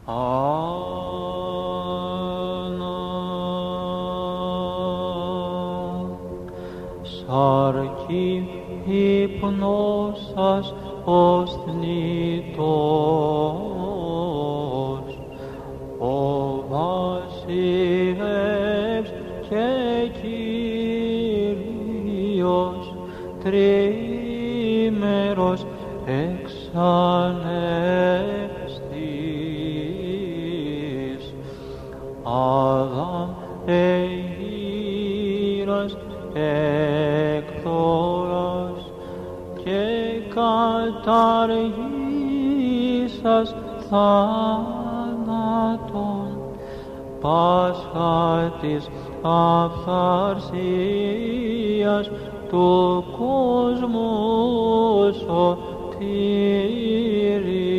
Σαρκή υπνώσας ως θνητός, ο βασιλεύς και Κύριος τριήμερος εξανέστης. Αδάμ εγείρας εκθόρας και καταργήσας θάνατον, Πάσχα της αφθαρσίας του κόσμου σωτήρι.